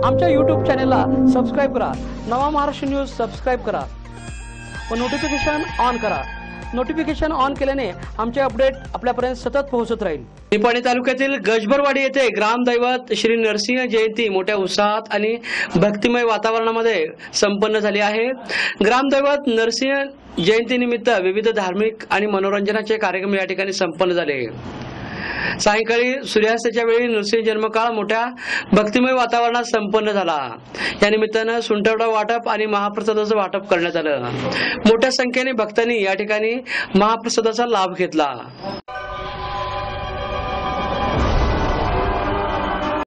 आमच्या YouTube चॅनेलला subscribe करा। नवा महाराष्ट्र न्यूज सबस्क्राईब करा व नोटिफिकेशन ऑन करा। नोटिफिकेशन ऑन केल्याने आमचे अपडेट आपल्यापर्यंत सतत पोहोचत राहील। निपाणी तालुक्यातील गजबरवाडी येथे ग्रामदैवत श्री नरसिंह जयंती मोठ्या उत्साहात आणि भक्तिमय वातावरणामध्ये संपन्न झाली आहे। ग्रामदैवत नरसिंह जयंतीनिमित्त विविध धार्मिक आणि मनोरंजनाचे कार्यक्रम या ठिकाणी संपन्न झाले। सायंकाळी सूर्यास्ताच्या वेळी नरसिंह जन्मकाळ मोठ्या भक्तिमय वातावरणात संपन्न झाला। या निमित्ताने सुंटवडा वाटप आणि महाप्रसादाचं वाटप करण्यात आलं। मोठ्या संख्येने भक्तांनी या ठिकाणी महाप्रसादाचा लाभ घेतला।